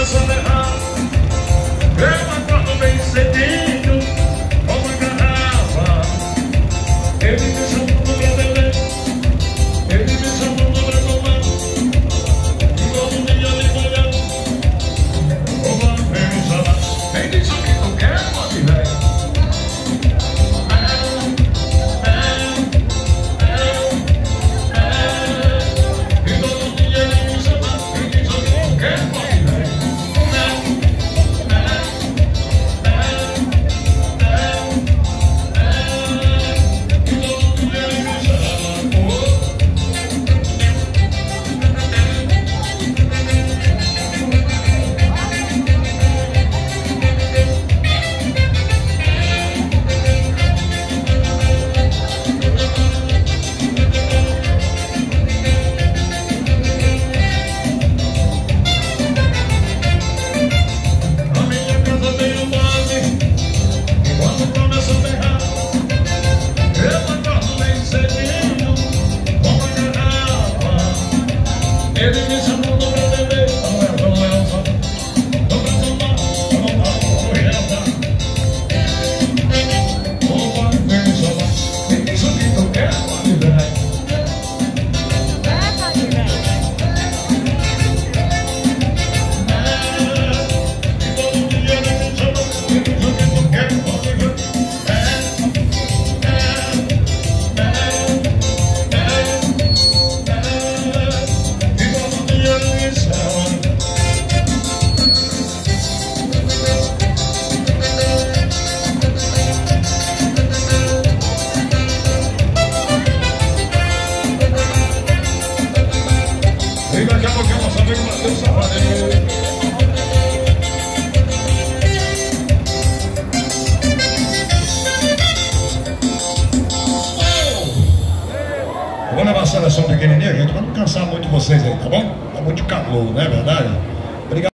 começando errado, eu acordo bem cedinho com uma garrafa. Ele me chamando pra beber, ele me chamando pra tomar, e todo dia me molhando uma vez lá. Vem disso que tu quer, pode velho. Ele me chamou pra beber, não é só tô pra tomar, não dá pra correr, uma vez só lá. Tem isso que tu quer, pode ver. E todo dia ele me chama, tem isso que tu quer, pode ver. E daqui a pouquinho nosso amigo Matheus Safadinho. Eu vou levar a seleção pequenininha, gente, pra não cansar muito vocês aí, tá bom? Tá muito calor, não é verdade? Obrigado.